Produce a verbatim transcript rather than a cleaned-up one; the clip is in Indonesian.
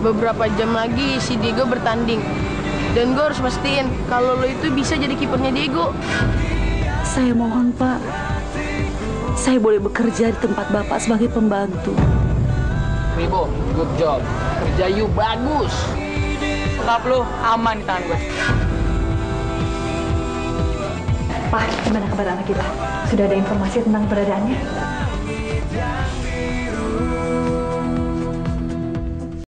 beberapa jam lagi si Diego bertanding. Dan gue harus pastiin kalau lo itu bisa jadi kipernya Diego. Saya mohon, Pak. Saya boleh bekerja di tempat Bapak sebagai pembantu. Wibo, good job. Kerja you bagus. Tetap lo aman di tangan gue. Pak, gimana kabar anak kita? Sudah ada informasi tentang keberadaannya?